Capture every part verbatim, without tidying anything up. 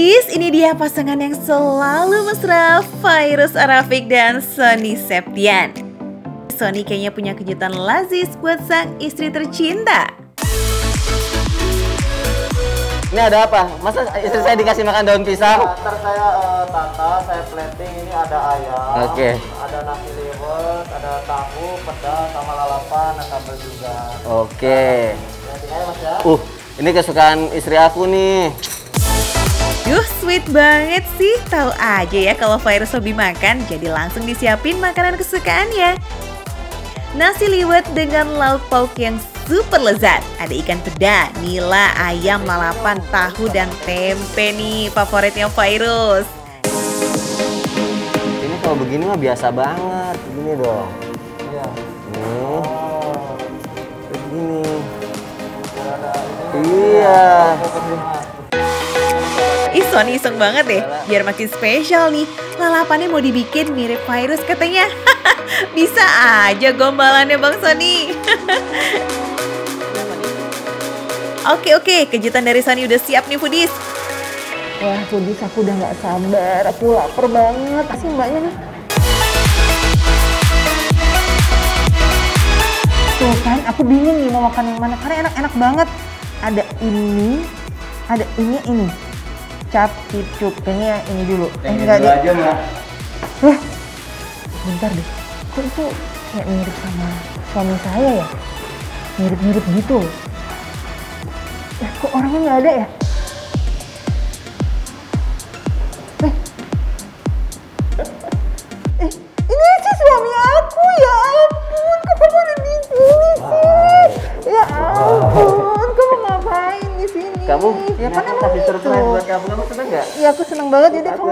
Foodies, ini dia pasangan yang selalu mesra, Fairuz Arafiq dan Sony Septian. Sony kayaknya punya kejutan lazis buat sang istri tercinta. Ini ada apa? Masa istri saya dikasih makan daun pisang? Ntar saya uh, tata, saya plating. Ini ada ayam, Oke. ada nasi liwet, ada tahu, pedas, sama lalapan, ada sambal juga. Oke. Plating aja mas ya. Uh, ini kesukaan istri aku nih. Yuh, sweet banget sih. Tahu aja ya kalau Fairuz hobi makan, jadi langsung disiapin makanan kesukaannya. Nasi liwet dengan lauk pauk yang super lezat. Ada ikan peda, nila, ayam, lalapan, tahu, dan tempe nih favoritnya Fairuz. Ini kalau begini mah biasa banget. Begini dong. Iya. Nih. Oh. Begini. Ada ini. Iya. Ih, Sony iseng banget deh. Biar makin spesial nih, lalapannya mau dibikin mirip Fairuz katanya. Bisa aja gombalannya Bang Sony. Oke oke, kejutan dari Sony udah siap nih Foodies. Wah Foodies, aku udah gak sabar, aku lapar banget. Kasih mbaknya nih. Tuh kan, aku bingung nih mau makan yang mana karena enak-enak banget. Ada ini, ada ini, ini. Cap, cup, kayaknya ini dulu. Eh, enggak deh. aja mbak. Wah, bentar deh. Kok itu kayak mirip sama suami saya ya? Mirip-mirip gitu. Eh, kok orangnya nggak ada ya? Eh, eh, ini sih suami aku, ya ampun. Kok kamu ada di sini sih? Ya ampun, kamu ngapain di sini? Kamu? Ya kan emang kasih gitu. surprise buat kamu. Kamu seneng nggak? Iya, aku seneng banget. Jadi kamu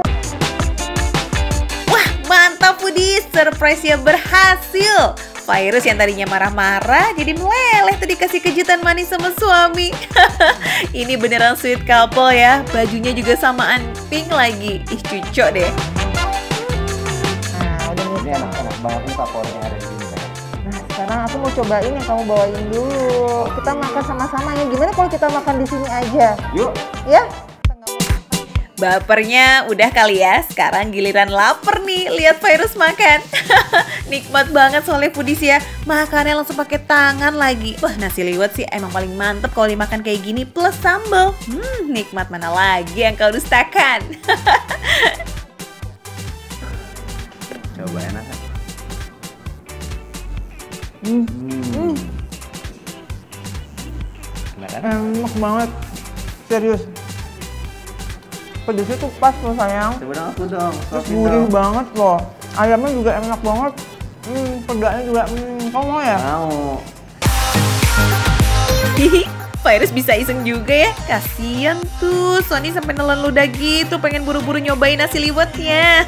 Wah, mantap Foodies, surprise-nya berhasil. Fairuz yang tadinya marah-marah jadi meleleh tuh dikasih kejutan manis sama suami. Ini beneran sweet couple ya. Bajunya juga samaan pink lagi. Ih, cucok deh. Nah, udah nih. Ini enak-enak banget nih favoritnya ada di sini. Nah, sekarang aku mau cobain yang kamu bawain dulu. Kita makan sama-sama ya. Gimana kalau kita makan di sini aja? Yuk. Ya? Bapernya udah kali ya, sekarang giliran lapar nih lihat Fairuz makan. Nikmat banget soalnya Foodies ya, makannya langsung pakai tangan lagi. Wah, nasi liwet sih emang paling mantep kalau dimakan kayak gini plus sambal. Hmm, nikmat mana lagi yang kau dustakan. Coba enak kan? Hmm. Hmm. Enak kan? Enak banget. Serius. Pedasnya tuh pas loh sayang. Coba dong aku dong. Terus Suapin gurih dong. banget loh. Ayamnya juga enak banget. Hmm, pedanya juga. Hmm, kamu mau ya? Mau. Hihi, Fairuz bisa iseng juga ya. Kasian tuh, Sony sampai nelen ludah gitu, pengen buru-buru nyobain nasi liwetnya.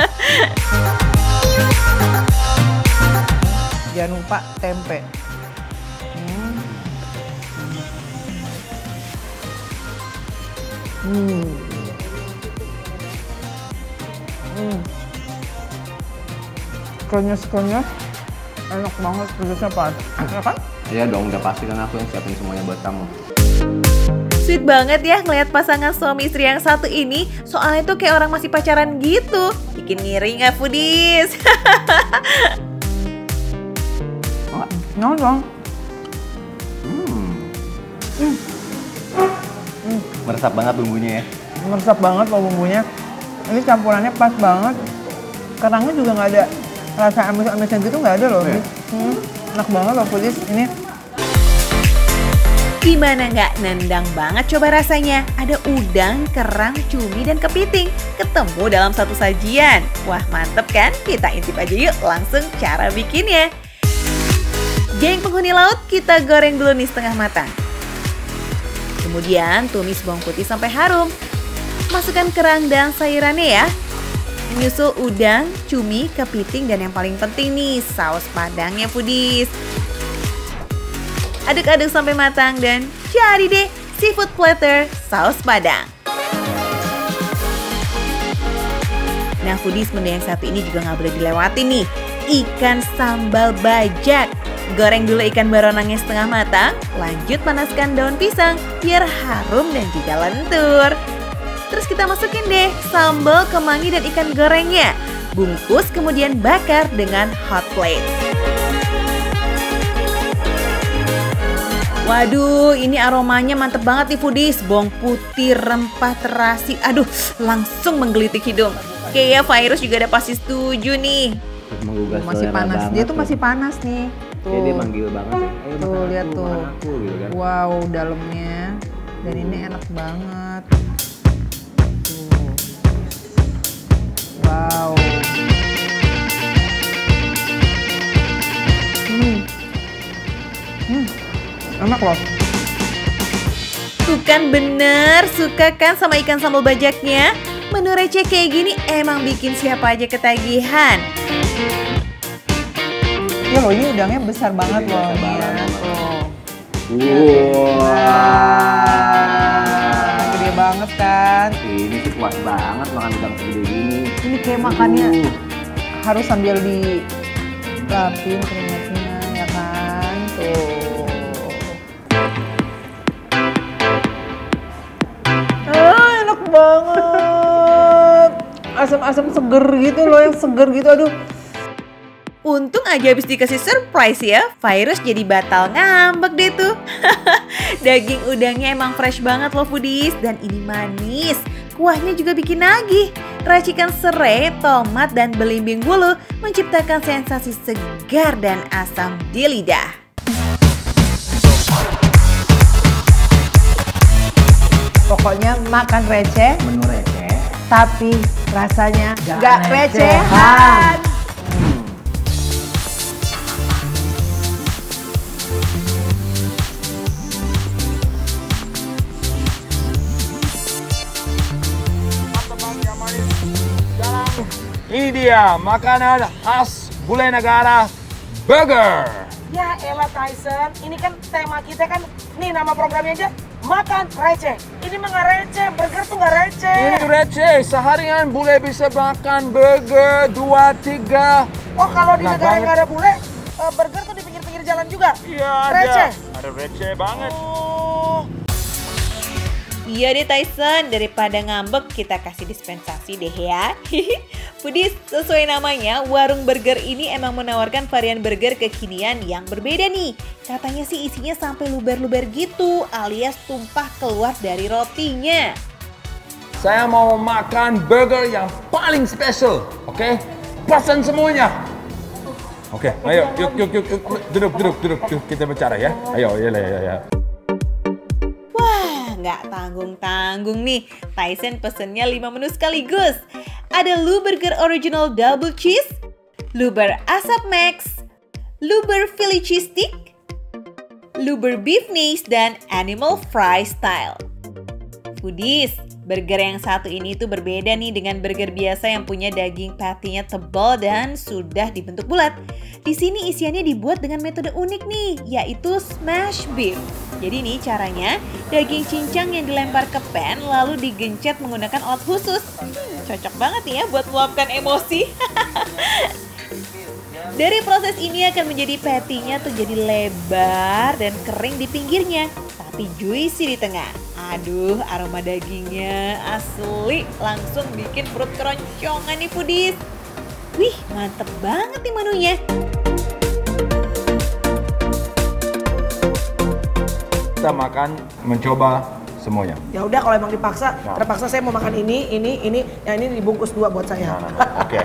Jangan lupa tempe. Hmm. Hmm. Hmm. Krenyes-krenyes. Enak banget, pedasnya pas. Ya kan? Iya dong, udah pasti kan aku yang siapin semuanya buat kamu. Sweet banget ya ngeliat pasangan suami istri yang satu ini. Soalnya tuh kayak orang masih pacaran gitu. Bikin ngiri nggak Foodies? Mau dong. Hmm. Hmm. Hmm. Meresap banget bumbunya ya. Meresap banget loh bumbunya. Ini campurannya pas banget. Kerangnya juga nggak ada rasa amis-amisnya gitu, nggak ada loh. Oh, ya? Hmm. Enak banget loh Foodies ini. Gimana nggak nendang banget coba rasanya? Ada udang, kerang, cumi, dan kepiting ketemu dalam satu sajian. Wah, mantep kan? Kita intip aja yuk langsung cara bikinnya. Geng penghuni laut, kita goreng dulu nih setengah matang. Kemudian tumis bawang putih sampai harum. Masukkan kerang dan sayurannya ya. Menyusul udang, cumi, kepiting, dan yang paling penting nih saus padangnya Foodies. Aduk-aduk sampai matang dan jadi deh seafood platter saus padang. Nah Foodies, menu yang satu ini juga nggak boleh dilewati nih. Ikan sambal bajak. Goreng dulu ikan baronangnya setengah matang, lanjut panaskan daun pisang biar harum dan juga lentur. Terus kita masukin deh sambal, kemangi, dan ikan gorengnya. Bungkus kemudian bakar dengan hot plate. Waduh, ini aromanya mantep banget nih foodies. Bawang putih, rempah, terasi. Aduh, langsung menggelitik hidung. Kayaknya Virus juga udah pasti setuju nih. Masih panas, dia tuh masih panas nih. Tuh. Kayak dia manggil banget ya. Ayo, Tuh, makan lihat aku, tuh. makan aku, gitu kan. Wow, dalamnya. Dan ini enak banget. Tuh. Wow. Hmm. Hmm. Enak loh. Tuh kan bener, suka kan sama ikan sambal bajaknya? Menu receh kayak gini emang bikin siapa aja ketagihan. Ya loh, ini udangnya besar banget Ini loh. besar Nih, banget. tuh. Wah. Gede banget kan. Ini sih puas banget makan udang segede gini. Ini kayak makannya Uh. harus sambil dilapin keringatnya, ya kan? Tuh. Ah, enak banget. Asam-asam seger gitu loh, yang seger gitu. Aduh. Untung aja habis dikasih surprise ya, Virus jadi batal ngambek deh tuh. Daging udangnya emang fresh banget loh foodies, dan ini manis. Kuahnya juga bikin nagih. Racikan serai, tomat, dan belimbing bulu menciptakan sensasi segar dan asam di lidah. Pokoknya makan receh, Menu receh. tapi rasanya Gak gak recehan. recehan. Ini dia makanan khas Bule Negara, burger. Ya elah Tyson, ini kan tema kita kan, nih nama programnya aja, makan receh. Ini mah nggak receh, burger tuh nggak receh. Ini receh, seharian bule bisa makan burger dua tiga. Oh kalau di Enak negara yang banget. nggak ada bule, eh, burger tuh di pinggir-pinggir jalan juga. Iya Receh. ada. Ada receh banget. Oh. Iya deh Tyson, daripada ngambek kita kasih dispensasi deh ya. Foodies, sesuai namanya, warung burger ini emang menawarkan varian burger kekinian yang berbeda nih. Katanya sih isinya sampai luber-luber gitu, alias tumpah keluar dari rotinya. Saya mau makan burger yang paling special, oke? Pesan semuanya. Oke, ayo, yuk, yuk, yuk, yuk, duduk, duduk, duduk, yuk, kita bicara ya. Ayo, ya, ya, ya. Wah, nggak tanggung-tanggung nih. Tyson pesennya lima menu sekaligus. Ada Lu Burger Original Double Cheese, Luber Asap Max, Luber Philly Cheese Stick, Luber Beef Nice, dan Animal Fry Style. Foodies, burger yang satu ini tuh berbeda nih dengan burger biasa yang punya daging patty-nya tebal dan sudah dibentuk bulat. Di sini isiannya dibuat dengan metode unik nih, yaitu smash beef. Jadi nih caranya, daging cincang yang dilempar ke pan lalu digencet menggunakan alat khusus. Hmm, cocok banget nih ya buat meluapkan emosi. Dari proses ini akan menjadi patty-nya tuh jadi lebar dan kering di pinggirnya, tapi juicy di tengah. Aduh, aroma dagingnya asli langsung bikin perut keroncongan nih foodies. Wih, mantep banget nih menunya. Kita makan, mencoba semuanya. Ya udah kalau emang dipaksa, Nah. terpaksa saya mau makan ini, ini, ini, yang ini dibungkus dua buat saya. Oke.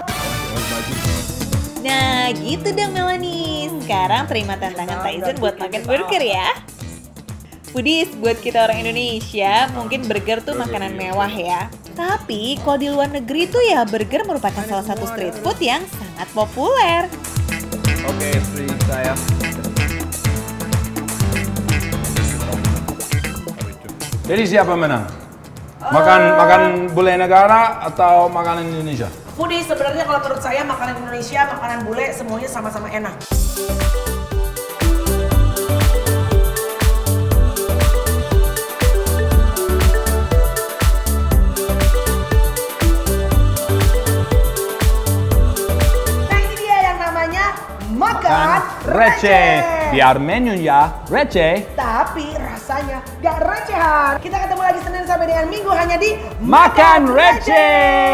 Nah, gitu dong Melanie. Sekarang terima tantangan Tyson buat makan burger ya. Foodies, buat kita orang Indonesia, mungkin burger tuh makanan mewah ya. Tapi kalau di luar negeri tuh ya burger merupakan salah satu street food yang sangat populer. Oke, istri saya. Jadi siapa menang? Makan makan bule negara atau makanan Indonesia? Foodies, sebenarnya kalau menurut saya makanan Indonesia, makanan bule semuanya sama-sama enak. Nah ini dia yang namanya makan Makan receh. receh. Biar menunya receh, tapi rasanya gak recehan. Kita ketemu lagi Senin sampai dengan Minggu hanya di makan receh.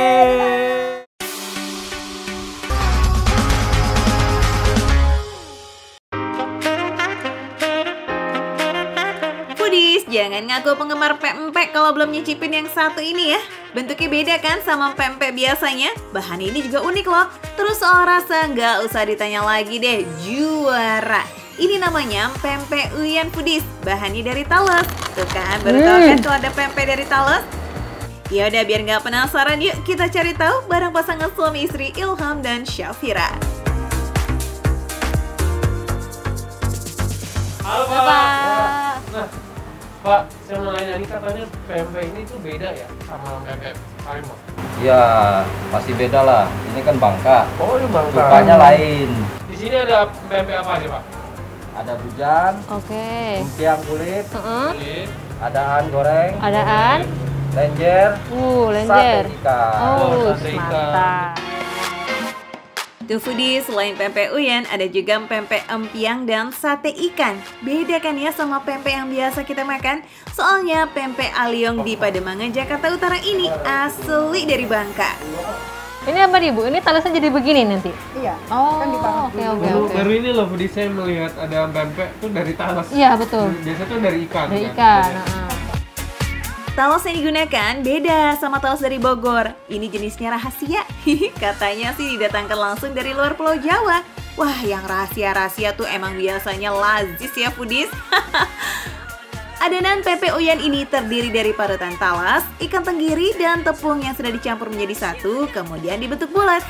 Foodies, jangan ngaku penggemar pempek kalau belum nyicipin yang satu ini ya. Bentuknya beda kan sama pempek biasanya? Bahan ini juga unik loh. Terus soal rasa nggak usah ditanya lagi deh, juara. Ini namanya pempek Uyan Foodies, bahannya dari Tales. Tuh kan, baru tahu kan kalau ada pempek dari Tales? Ya udah biar nggak penasaran, yuk kita cari tahu bareng pasangan suami istri Ilham dan Syafira. Halo Pak. Nah, Pak, saya mau nanya nih, katanya pempek ini tuh beda ya sama pempek Palembang? Ya, masih beda lah. Ini kan Bangka. Oh, ini Bangka. Cukanya lain. Di sini ada pempek apa nih, Pak? Ada bujang, Oke. lumpiang kulit, Heeh. Kulit. adaan goreng, Adaan. lenjer, Uh, lenjer. sate ikan. Oh, sate ikan. mantap. Tuh Foodies, selain pempek uyen, ada juga pempek empiang dan sate ikan. Beda kan ya sama pempek yang biasa kita makan? Soalnya pempek Aliong di Pademangan, Jakarta Utara ini asli dari Bangka. Ini apa nih Bu? Ini talesnya jadi begini nanti? Iya. Oh, Kan dipangkas oke dulu. oke Baru, oke. baru ini loh, Budi, saya melihat ada pempek tuh dari Tales. Iya betul. Biasa tuh dari ikan. Dari kan? ikan. Banyak. heeh. Talos yang digunakan beda sama talos dari Bogor. Ini jenisnya rahasia. Katanya sih didatangkan langsung dari luar Pulau Jawa. Wah, yang rahasia-rahasia tuh emang biasanya lazis ya Foodies. Adonan pempek uyen ini terdiri dari parutan talas, ikan tenggiri, dan tepung yang sudah dicampur menjadi satu, kemudian dibentuk bulat.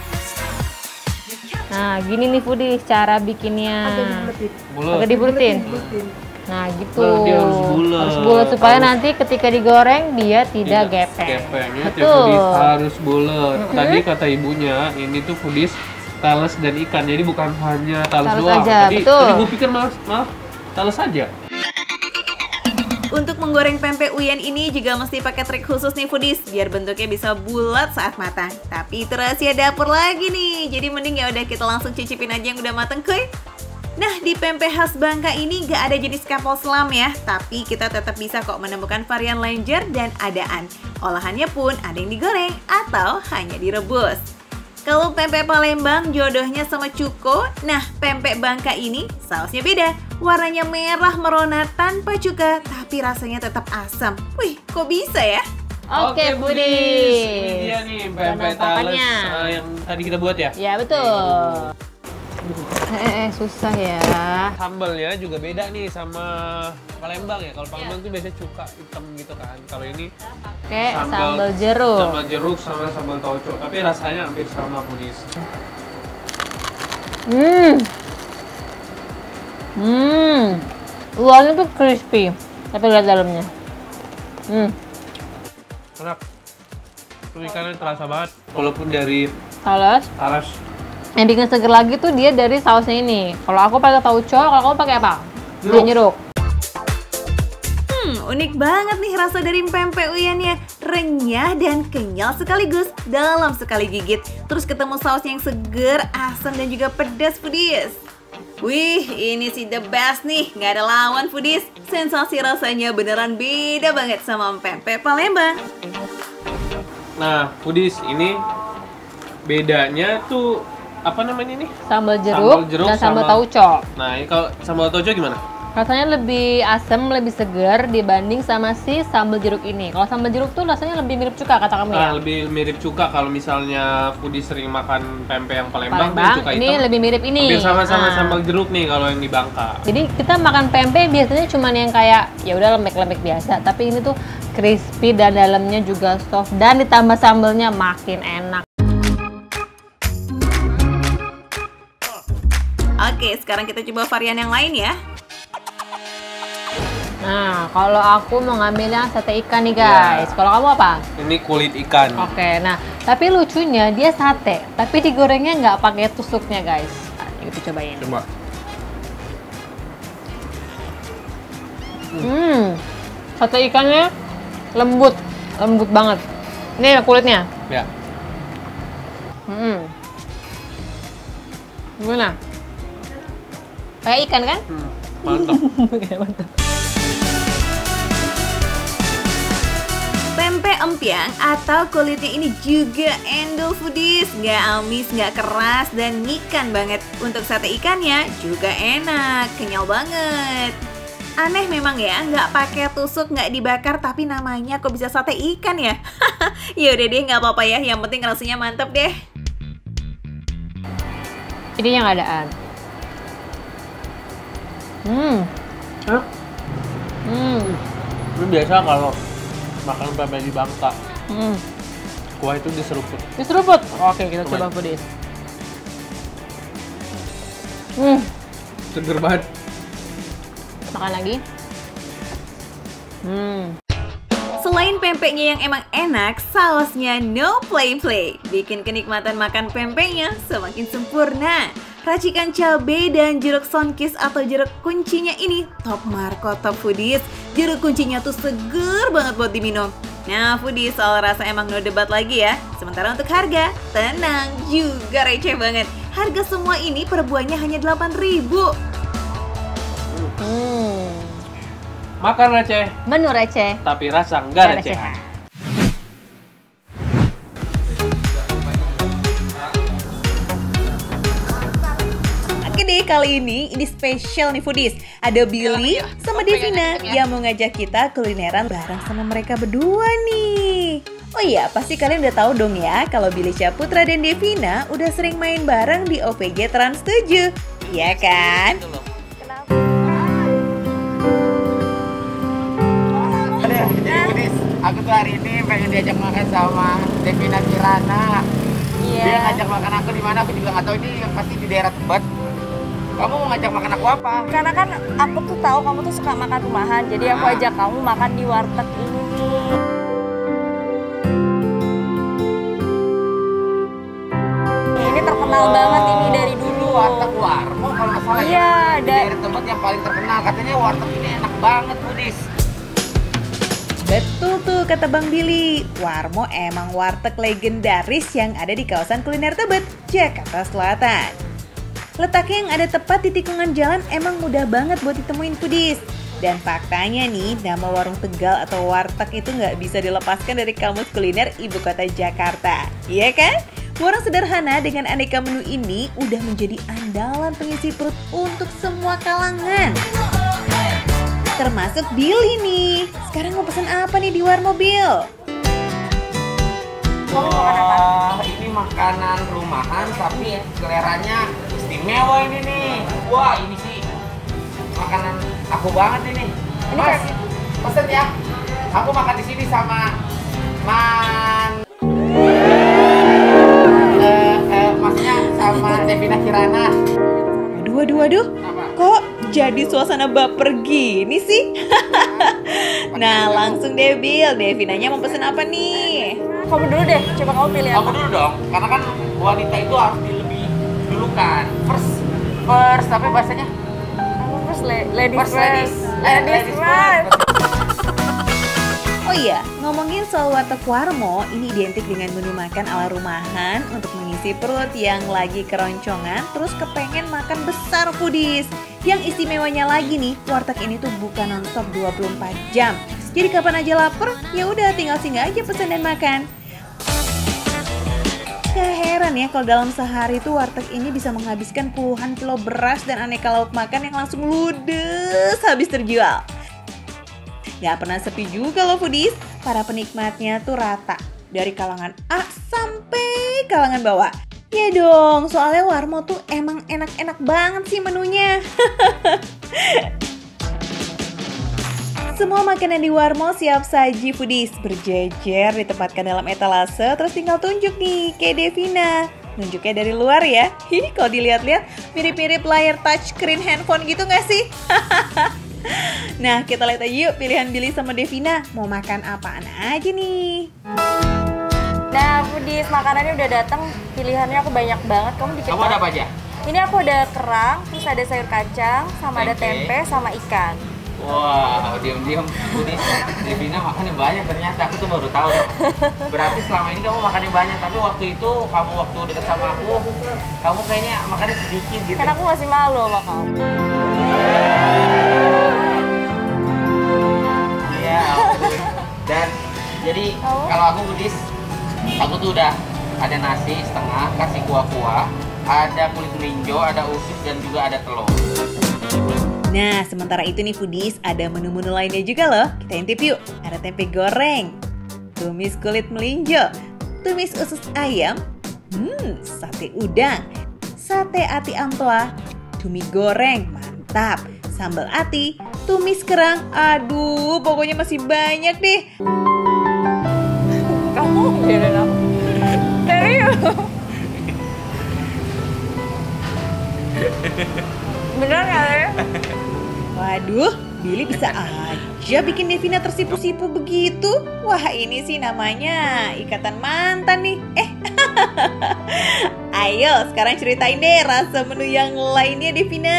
Nah, gini nih Foodies cara bikinnya. Bulat. Agak dibuletin. Nah, gitu. Nah, dia harus bulat. Harus bulat supaya Harus- nanti ketika digoreng dia tidak gepeng. Gepengnya tiap Betul. Foodies harus bulat. Tadi kata ibunya, ini tuh Foodies Tales dan ikan. Jadi bukan hanya Tales Tales doang. aja, tadi, betul. tadi gue pikir malah, malah Tales aja. Untuk menggoreng pempek uyen ini juga mesti pakai trik khusus nih Foodies, biar bentuknya bisa bulat saat matang. Tapi itu rahasia dapur lagi nih, jadi mending ya udah kita langsung cicipin aja yang udah mateng kuy. Nah, di pempek khas Bangka ini gak ada jenis kapal selam ya, tapi kita tetap bisa kok menemukan varian lenjer dan adaan. Olahannya pun ada yang digoreng atau hanya direbus. Kalau pempek Palembang jodohnya sama cuko, nah pempek Bangka ini sausnya beda. Warnanya merah merona tanpa cuka, tapi rasanya tetap asam. Wih, kok bisa ya? Oke, Foodies. Foodies. Ini dia nih Udah pempek Tales nampakannya. uh, yang tadi kita buat ya. Ya betul. Eh, eh, susah ya. Sambalnya juga beda nih sama Palembang ya. Kalau Palembang tuh biasanya cuka hitam gitu kan. Kalau ini Oke, sambal jeruk. sambal jeruk sama sambal tauco. Tapi rasanya hampir sama Foodies. Hmm. Hmm. Luarnya tuh crispy, tapi lihat dalamnya. Hmm. Enak. Tuh ikannya terasa banget. Walaupun dari Tales. Tales. Yang bikin seger lagi tuh dia dari sausnya ini. Kalau aku pakai tauco, kalau kamu pakai apa? Jeruk. Jeruk. Hmm, unik banget nih rasa dari pempek uyennya. Renyah dan kenyal sekaligus dalam sekali gigit. Terus ketemu sausnya yang seger, asam dan juga pedas Foodies. Wih, ini sih the best nih, nggak ada lawan Foodies. Sensasi rasanya beneran beda banget sama pempek Palembang. Nah, Foodies ini bedanya tuh apa namanya ini? Sambal jeruk, Sambal jeruk dan sambal sama- tauco. Nah, ini kalau sambal tauco gimana? Rasanya lebih asam, lebih segar dibanding sama si sambal jeruk ini. Kalau sambal jeruk tuh rasanya lebih mirip cuka kata kamu ya? Nah, lebih mirip cuka kalau misalnya Foodies sering makan pempek yang Palembang, tuh Palembang, cuka ini hitam. lebih mirip ini. Hampir sama-sama Ah. sambal jeruk nih kalau yang di Bangka. Jadi kita makan pempek biasanya cuman yang kayak ya udah lembek-lembek biasa, tapi ini tuh crispy dan dalamnya juga soft dan ditambah sambalnya makin enak. Oke, sekarang kita coba varian yang lain ya. Nah, kalau aku mau ngambilnya sate ikan nih guys. Ya. Kalau kamu apa? Ini kulit ikan. Oke, nah tapi lucunya dia sate, tapi digorengnya nggak pakai tusuknya guys. Nah, ini kita cobain. Coba. Hmm, sate ikannya lembut, lembut banget. Ini kulitnya. Ya. Hmm. Gimana? Kayak ikan kan? Hmm, mantap. Mantap. Pempek empyang atau kulitnya ini juga endul foodies, nggak amis, nggak keras, dan ngikan banget. Untuk sate ikannya juga enak, kenyal banget. Aneh memang ya, nggak pakai tusuk, nggak dibakar, tapi namanya kok bisa sate ikan ya? Yaudah deh, nggak apa-apa ya, yang penting rasanya mantep deh. Ini yang adaan. Hmm. Hah? Hmm. Ini biasa kalau makan pempek di Bangka, Hmm. kuah itu diseruput. Diseruput. Oke, kita Coba. coba foodies. Hmm. Seger banget. Makan lagi. Hmm. Selain pempeknya yang emang enak, sausnya no play-play. Bikin kenikmatan makan pempeknya semakin sempurna. Racikan cabai dan jeruk sonkis atau jeruk kuncinya ini top marko top foodies. Jeruk kuncinya tuh seger banget buat diminum. Nah foodies, soal rasa emang no debat lagi ya. Sementara untuk harga, tenang, juga receh banget. Harga semua ini per buahnya hanya delapan ribu. Hmm. Makan receh, Menu receh. tapi rasa enggak Nggak receh. recehan. Oke deh, kali ini ini spesial nih foodies. Ada Billy sama Devina yang mau ngajak kita kulineran bareng sama mereka berdua nih. Oh iya, pasti kalian udah tahu dong ya kalau Billy Syahputra dan Devina udah sering main bareng di O P G Trans tujuh. Iya kan? Aku tuh hari ini pengen diajak makan sama Devina Kirana. Iya. Dia ngajak makan aku di mana aku juga nggak tahu, ini pasti di daerah Tebet. Kamu mau ngajak makan aku apa? Karena kan aku tuh tahu kamu tuh suka makan rumahan, jadi aku Ah. ajak kamu makan di warteg ini nih. Ini terkenal banget ini dari dulu. Warteg Warmo kalau nggak salah Iya, ya. Di da- daerah Tebet yang paling terkenal. Katanya warteg ini enak banget, Budis. Betul tuh kata Bang Billy, Warmo emang warteg legendaris yang ada di kawasan kuliner Tebet, Jakarta Selatan. Letaknya yang ada tepat di tikungan jalan emang mudah banget buat ditemuin foodies. Dan faktanya nih, nama warung Tegal atau warteg itu nggak bisa dilepaskan dari kamus kuliner ibu kota Jakarta. Iya kan? Warung sederhana dengan aneka menu ini udah menjadi andalan pengisi perut untuk semua kalangan. Termasuk Billy nih. Sekarang mau pesan apa nih di Warmo, Bill? Kamu makan apa? Wah, ini makanan rumahan tapi seleranya istimewa ini nih. Wah, ini sih makanan aku banget ini. Ini Mas, kayak- pesen ya. Aku makan di sini sama Man. Eh, eh, masnya sama Devina Kirana. Aduh, aduh, aduh. Kenapa? Kok jadi suasana baper gini sih? Nah, langsung deh, Bill. Devinanya mau pesen apa nih? Kamu dulu deh, coba kamu pilih Aku apa? dulu dong, karena kan wanita itu harus dilebih dulu kan. First, first tapi bahasanya Kamu first la- ladies first first. ladies. Eh, Ladies ladies first. first. Oh iya, ngomongin soal warteg Warmo, ini identik dengan menu makan ala rumahan untuk mengisi perut yang lagi keroncongan, terus kepengen makan besar foodies. Yang istimewanya lagi nih, warteg ini tuh bukan nonstop dua puluh empat jam. Jadi kapan aja lapar, ya udah tinggal singgah aja pesan dan makan. Gak heran ya kalau dalam sehari tuh warteg ini bisa menghabiskan puluhan kilo beras dan aneka lauk makan yang langsung ludes habis terjual. Gak pernah sepi juga loh foodies, para penikmatnya tuh rata. Dari kalangan A sampai kalangan bawah. Ya dong, soalnya Warmo tuh emang enak-enak banget sih menunya. Semua makanan di Warmo siap saji foodies, berjejer ditempatkan dalam etalase, terus tinggal tunjuk nih kayak Devina. Nunjuknya dari luar ya. Hi, kalau dilihat-lihat mirip-mirip layar touchscreen handphone gitu gak sih? Nah, kita lihat aja yuk pilihan Billy sama Devina. Mau makan apaan aja nih? Nah, foodies makanannya udah datang. Pilihannya aku banyak banget. Kamu dikit. Kamu ada apa aja? Ini aku ada kerang, terus ada sayur kacang, sama ada Tempe. tempe, sama ikan. Wow, diam-diam Budis, Devina makannya banyak ternyata, aku tuh baru tahu. Berarti selama ini kamu makannya banyak, tapi waktu itu kamu waktu dekat sama aku, kamu kayaknya makannya sedikit gitu. Karena aku masih malu sama kamu. Jadi Oh. kalau aku Budis, aku tuh udah ada nasi setengah, kasih kuah-kuah, ada kulit melinjo, ada usus dan juga ada telur. Nah, sementara itu nih foodies, ada menu-menu lainnya juga loh. Kita intip yuk. Ada tempe goreng, tumis kulit melinjo, tumis usus ayam, hmm, sate udang, sate ati ampela, cumi goreng, mantap, sambal ati, tumis kerang, aduh pokoknya masih banyak deh. Kamu biarin aku. Serius? Bener nggak ya? Waduh, Billy bisa aja bikin Devina tersipu-sipu begitu. Wah, ini sih namanya ikatan mantan nih. Eh, ayo sekarang ceritain deh rasa menu yang lainnya Devina.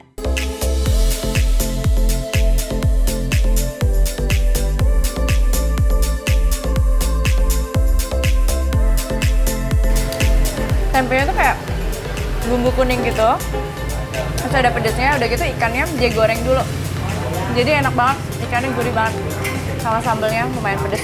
Tempenya tuh kayak bumbu kuning gitu. Terus ada pedasnya, udah gitu ikannya dia goreng dulu. Jadi enak banget, ikannya gurih banget. Sama sambelnya lumayan pedas.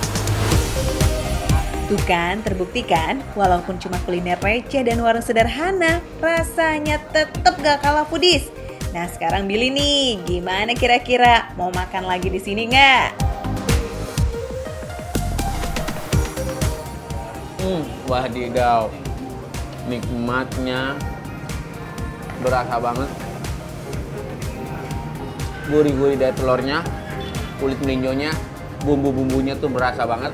Tuh kan, terbukti kan, walaupun cuma kuliner receh dan warung sederhana, rasanya tetap gak kalah foodies. Nah sekarang Billy nih, gimana kira-kira? Mau makan lagi di sini nggak? Hmm, wadidaw. Nikmatnya berasa banget. Gurih-gurih dari telurnya, kulit melinjonya, bumbu-bumbunya tuh berasa banget.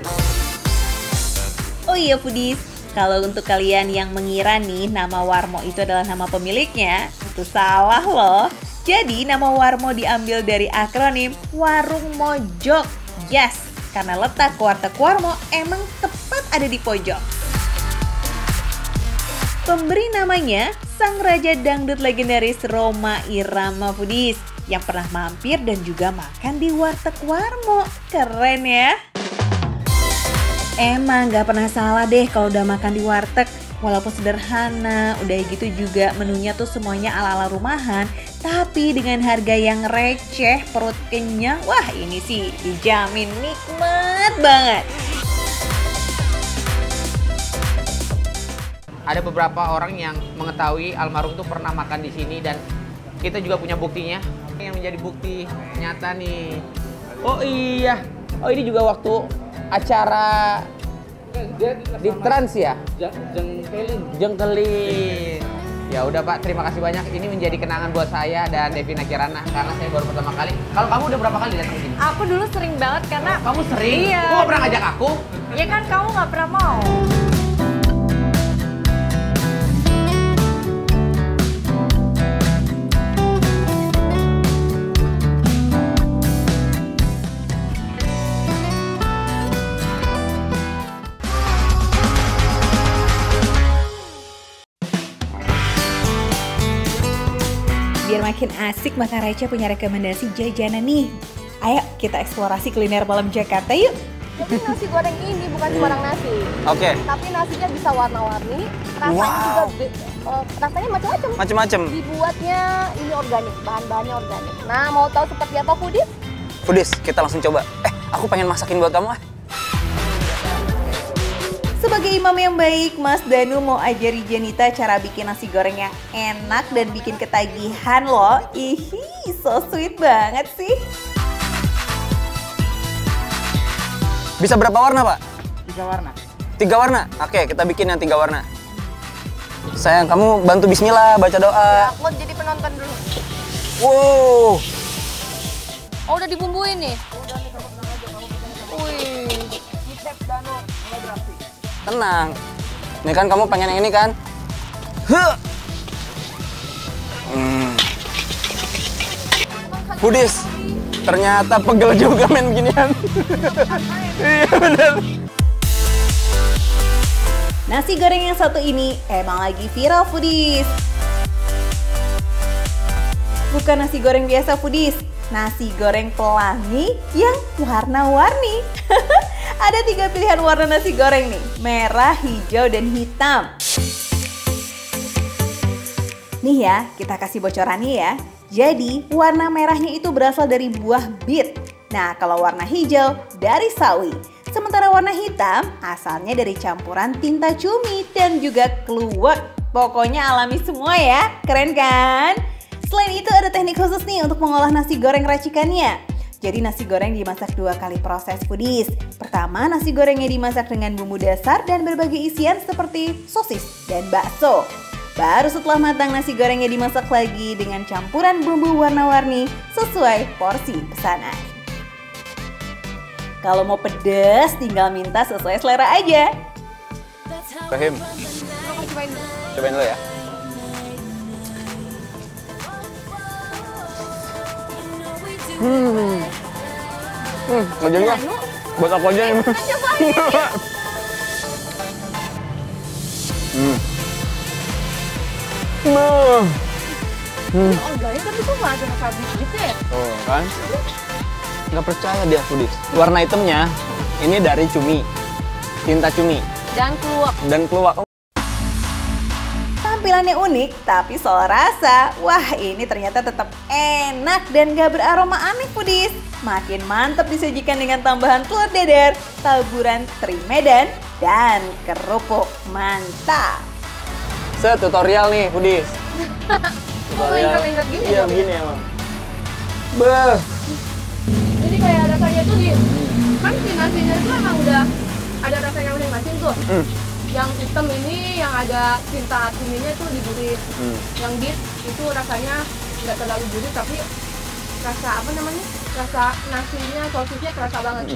Oh iya foodies, kalau untuk kalian yang mengira nih nama Warmo itu adalah nama pemiliknya, itu salah loh. Jadi nama Warmo diambil dari akronim Warung Mojok. Yes, karena letak warteg Warmo emang tepat ada di pojok. Pemberi namanya sang raja dangdut legendaris Rhoma Irama foodies yang pernah mampir dan juga makan di warteg Warmo. Keren ya. Emang gak pernah salah deh kalau udah makan di warteg. Walaupun sederhana, udah gitu juga menunya tuh semuanya ala-ala rumahan, tapi dengan harga yang receh, perut kenyang, wah ini sih dijamin nikmat banget. Ada beberapa orang yang mengetahui almarhum tuh pernah makan di sini dan kita juga punya buktinya. Yang menjadi bukti nyata nih. Oh iya, oh ini juga waktu acara di Trans ya? Jengkelin. Jengkelin. Ya udah Pak, terima kasih banyak. Ini menjadi kenangan buat saya dan Devina Kirana karena saya baru pertama kali. Kalau kamu udah berapa kali datang sini? Aku dulu sering banget karena Kamu sering? Iya. Kok gak pernah ngajak aku? ya kan kamu nggak pernah mau. Biar makin asik, maka Reca punya rekomendasi jajanan nih. Ayo kita eksplorasi kuliner malam Jakarta yuk. Jadi nasi goreng ini bukan sembarang nasi. Oke, Tapi nasinya bisa warna-warni, rasanya Wow. juga be- eh, rasanya macam-macam. macem-macem. Dibuatnya ini organik, bahan-bahannya organik. Nah, mau tahu seperti apa foodies? Foodies, kita langsung coba. Eh, aku pengen masakin buat kamu ah. Sebagai imam yang baik, Mas Danu mau ajari Janita cara bikin nasi goreng yang enak dan bikin ketagihan loh. Ihi, so sweet banget sih. Bisa berapa warna, Pak? Tiga warna. Tiga warna? Oke, kita bikin yang tiga warna. Sayang, kamu bantu bismillah, baca doa. Aku mau jadi penonton dulu. Wow, Oh, udah dibumbuin nih? Wih. tenang. Ini kan kamu pengen yang ini kan? Huh. Hmm. Foodies, ternyata pegel juga main beginian. Iya bener. Nasi goreng yang satu ini emang lagi viral foodies. Bukan nasi goreng biasa foodies, nasi goreng pelangi yang warna-warni. Ada tiga pilihan warna nasi goreng nih, merah, hijau, dan hitam. Nih ya, kita kasih bocorannya ya. Jadi, warna merahnya itu berasal dari buah bit. Nah, kalau warna hijau dari sawi. Sementara warna hitam asalnya dari campuran tinta cumi dan juga kluwek. Pokoknya alami semua ya, keren kan? Selain itu ada teknik khusus nih untuk mengolah nasi goreng racikannya. Jadi nasi goreng dimasak dua kali proses foodies. Pertama, nasi gorengnya dimasak dengan bumbu dasar dan berbagai isian seperti sosis dan bakso. Baru setelah matang, nasi gorengnya dimasak lagi dengan campuran bumbu warna-warni sesuai porsi pesanan. Kalau mau pedas, tinggal minta sesuai selera aja. Rahim, cobain dulu ya. Hmm, hmm, nggak jadi lah. Buat aku aja ini. Hmm. Nah. Hmm. Organik tapi kok nggak ada rasa habis gitu ya? Oh kan? Nggak percaya dia foodies. Warna hitamnya ini dari cumi, tinta cumi. Dan kluwek. Dan kluwek. Tampilannya unik, tapi soal rasa, wah ini ternyata tetap enak dan gak beraroma aneh foodies. Makin mantap disajikan dengan tambahan telur dadar, taburan teri Medan, dan kerupuk. Mantap! Se-tutorial nih foodies. Tutorial. lengkap-lengkap gini Iya ya? begini emang. Beuh. Jadi kayak rasanya tuh di... Kan si nasinya itu emang udah ada rasanya masing-masing tuh. Mm. Yang hitam ini yang ada tinta cuminya tuh di gurih. Hmm. Yang beef itu rasanya nggak terlalu gurih tapi rasa apa namanya? Rasa nasinya, sosisnya kerasa banget.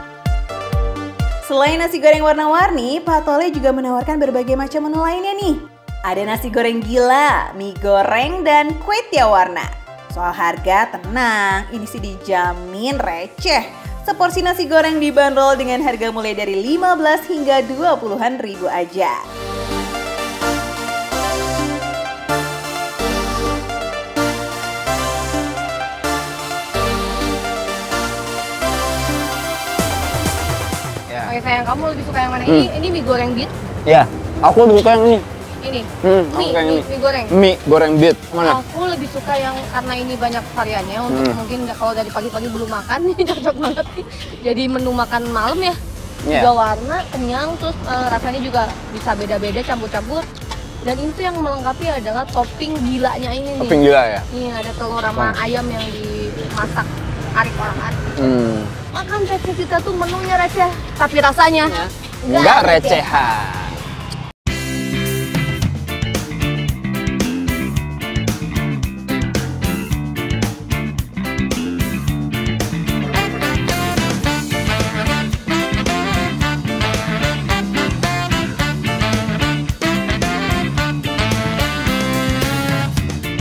Selain nasi goreng warna-warni, Pak Tole juga menawarkan berbagai macam menu lainnya nih. Ada nasi goreng gila, mie goreng, dan kue tiaw warna. Soal harga, tenang, ini sih dijamin receh. Seporsi nasi goreng dibanderol dengan harga mulai dari lima belas hingga dua puluhan ribu aja. Ya. Oke sayang, kamu lebih suka yang mana? Ini Hmm. ini mie goreng beet. Ya, aku lebih suka yang ini. Ini. Hmm, aku mie, suka yang mie, ini. mie goreng. Mie goreng beet. Mana? Aku lebih suka yang karena ini banyak variannya untuk Hmm. mungkin nggak- kalau dari pagi-pagi belum makan ini cocok banget nih. Jadi menu makan malam ya. Iya. Juga warna kenyang terus eh, rasanya juga bisa beda-beda campur-campur. Dan itu yang melengkapi adalah topping gilanya ini nih. Topping gila ya? Ini ada telur sama Hmm. ayam yang dimasak arik olahan. Hmm. Makan receh kita tuh menunya receh, tapi rasanya Enggak recehan.